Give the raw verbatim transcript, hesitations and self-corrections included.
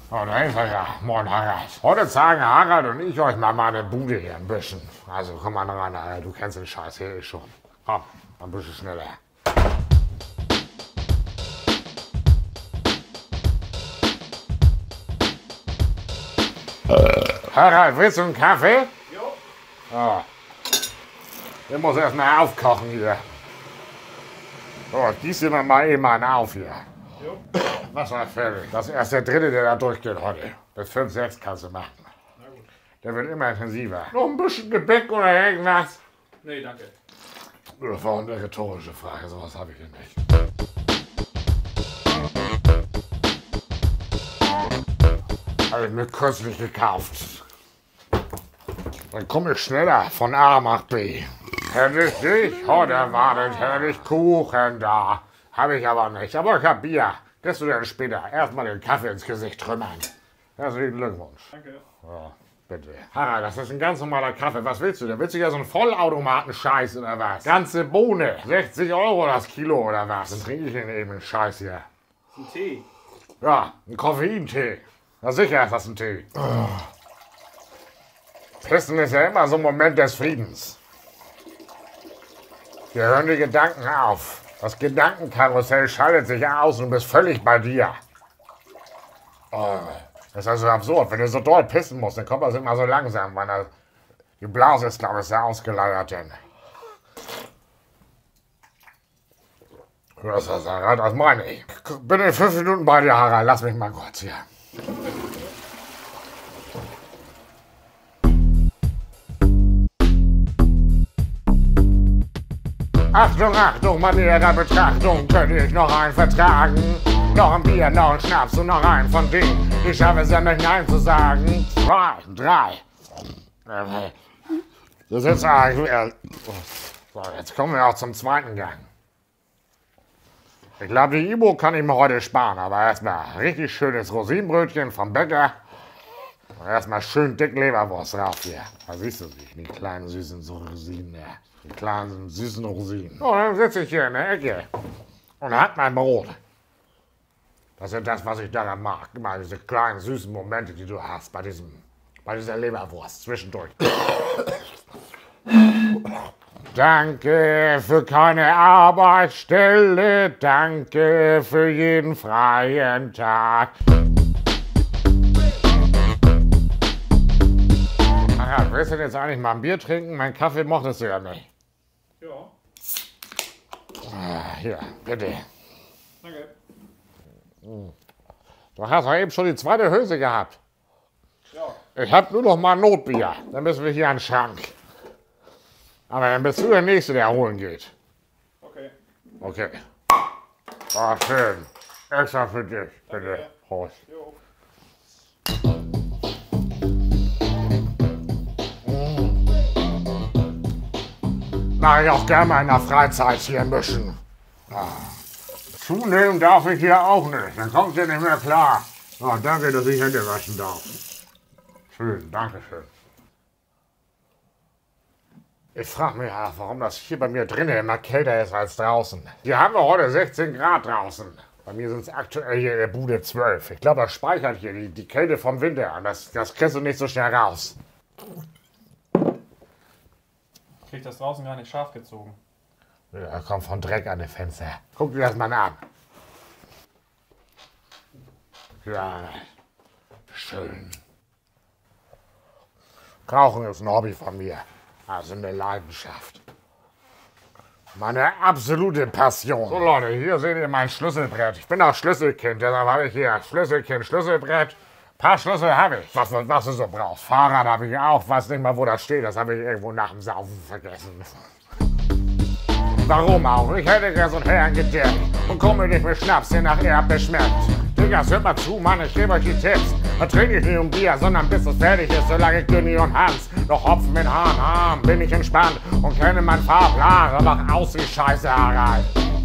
Oh, da ist er ja. Moin, Harald. Heute zeigen Harald und ich euch mal meine Bude hier ein bisschen. Also komm mal ran, Harald. Du kennst den Scheiß hier eh schon. Komm, ein bisschen schneller. Harald, willst du einen Kaffee? Jo. Oh. Der muss erstmal aufkochen hier. So, gieß dir mal eben einen auf hier. Jo. Wasser fertig. Das ist erst der dritte, der da durchgeht heute. Bis fünf, sechs kannst du machen. Na gut. Der wird immer intensiver. Noch ein bisschen Gebäck oder irgendwas? Nee, danke. Das war eine rhetorische Frage, sowas habe ich hier nicht. Habe ich mir kürzlich gekauft. Dann komme ich schneller von A nach B. Hätte ich dich heute erwartet, hätte ich Kuchen da. Habe ich aber nicht. Aber ich habe Bier. Kriegst du dann später. Erstmal den Kaffee ins Gesicht trümmern. Herzlichen Glückwunsch. Danke. Ja, bitte. Harald, das ist ein ganz normaler Kaffee. Was willst du denn? Willst du ja so einen Vollautomaten-Scheiß oder was? Ganze Bohne. sechzig Euro das Kilo oder was? Dann trinke ich den eben den Scheiß hier. Das ist ein Tee. Ja, ein Koffeintee. Na sicher ist das ein Tee. Oh. Pissen ist ja immer so ein Moment des Friedens. Hier hören die Gedanken auf. Das Gedankenkarussell schaltet sich aus und du bist völlig bei dir. Oh. Das ist also absurd. Wenn du so doll pissen musst, dann kommt das immer so langsam, weil das, die Blase ist, glaube ich, sehr ausgeleiert. Denn. Das ist Harald, das meine ich. Bin in fünf Minuten bei dir, Harald. Lass mich mal kurz hier. Achtung, Achtung, bei näherer Betrachtung könnte ich noch einen vertragen. Noch ein Bier, noch ein Schnaps und noch einen von denen. Ich schaffe es ja nicht Nein zu sagen. Zwei, drei. Das ist jetzt, so, jetzt kommen wir auch zum zweiten Gang. Ich glaube, die Ibo kann ich mir heute sparen, aber erstmal richtig schönes Rosinenbrötchen vom Bäcker. Und erstmal schön dick Leberwurst drauf hier. Da siehst du sie, die kleinen süßen Rosinen. Ja. Die kleinen süßen Rosinen. So, dann sitze ich hier in der Ecke und hab mein Brot. Das ist das, was ich daran mag. Immer diese kleinen süßen Momente, die du hast bei, diesem, bei dieser Leberwurst zwischendurch. Danke für keine Arbeitsstelle, danke für jeden freien Tag. Ach, willst du denn jetzt eigentlich mal ein Bier trinken? Mein Kaffee mochtest du ja nicht. Ja. Ah, hier, bitte. Danke. Du hast doch eben schon die zweite Hülse gehabt. Ja. Ich hab nur noch mal ein Notbier. Dann müssen wir hier an den Schrank. Aber dann bist du der Nächste, der holen geht. Okay. Okay. Oh, schön. Extra für dich. Bitte. Danke. Prost. Jo. Mach ich auch gerne mal in der Freizeit hier ein bisschen. Ah. Zunehmen darf ich hier auch nicht. Dann kommst du nicht mehr klar. Oh, danke, dass ich Hände waschen darf. Schön, danke schön. Ich frage mich ja, warum das hier bei mir drinnen immer kälter ist als draußen. Hier haben wir heute sechzehn Grad draußen. Bei mir sind es aktuell hier in der Bude zwölf. Ich glaube, das speichert hier die, die Kälte vom Winter an. Das, das kriegst du nicht so schnell raus. Ich krieg das draußen gar nicht scharf gezogen. Ja, kommt von Dreck an den Fenster. Guck dir das mal an. Ja, schön. Rauchen ist ein Hobby von mir. Also eine Leidenschaft. Meine absolute Passion. So Leute, hier seht ihr mein Schlüsselbrett. Ich bin auch Schlüsselkind, deshalb habe ich hier Schlüsselkind, Schlüsselbrett. Ein paar Schlüssel habe ich, was, was du so brauchst. Fahrrad habe ich auch, weiß nicht mal, wo das steht. Das habe ich irgendwo nach dem Saufen vergessen. Warum auch? Ich hätte gern so einen Herrn gedeckt und komme nicht mit Schnaps, den nach Erdbeer schmeckt. Diggas, hört mal zu, Mann, ich gebe euch die Tipps. Da trinke ich nicht um Bier, sondern bis es fertig ist, solange Günni und Hans noch Hopfen mit Hahn haben, bin ich entspannt und kenne meinen Fahrplan. Aber aus die Scheiße, Harald.